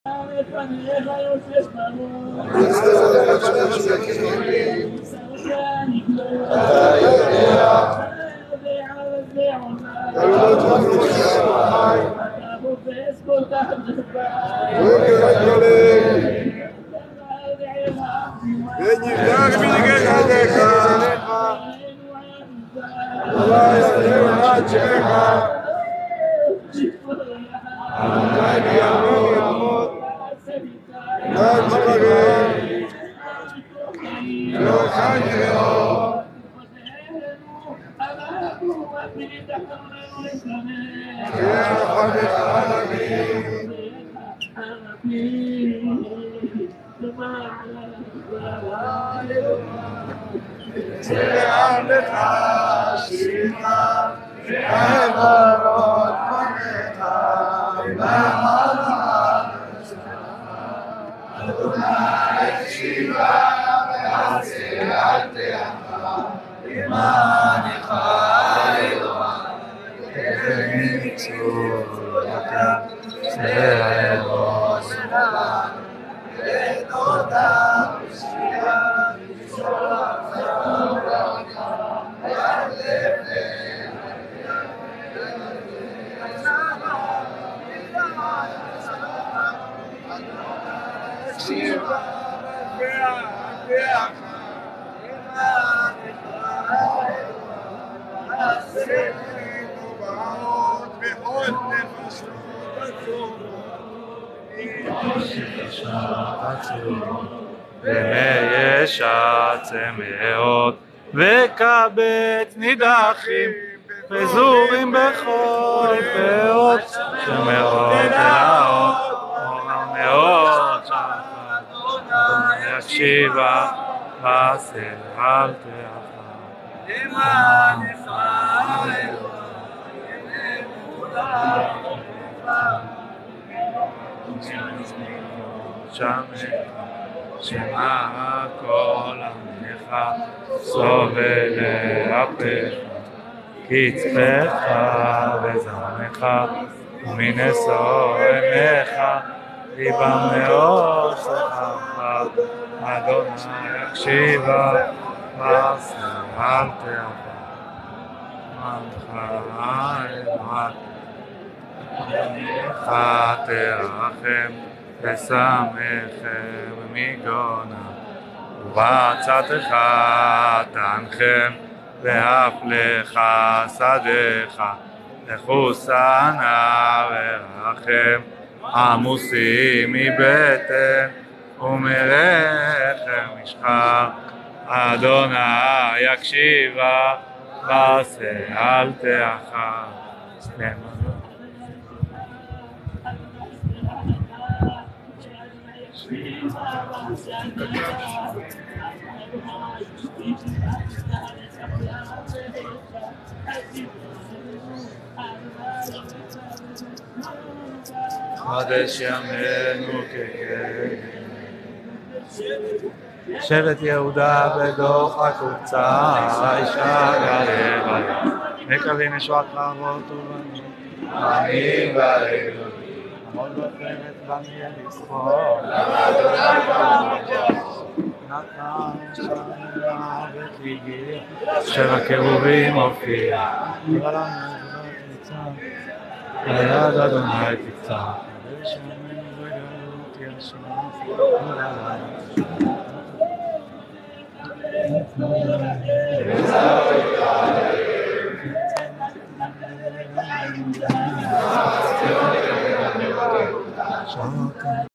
צמאות וקבץ נידחים פזורים בכל פאות שמאות אלאות ומאות שחר אדוני יקשיבה ועשה אל תאכל למענך שמע כל עמך סובל לאפיך קצפך וזרמך ומנשוא עיניך ליבם מאוד שכרך אדוני יקשיבה ועשה אל תאכל עמך תרחם ושמחם מגונה ובעצתך תנחם ואף לך שדך לחוסנה ורחם עמוסים מבטן ומרחם משחר אדוני יקשיבה ועשה אל תאכל חודש ימינו כקדם שבט יהודה בדוח הקבוצה אישה גלבה מקווים ישועת לעבוד ובנים עמים ועלינו עמוד בפרמת בני לסחור נתן שנה ותליגיר שבע קרובים הופיע היד אדוני תפתח ושמנו וגלות ישמע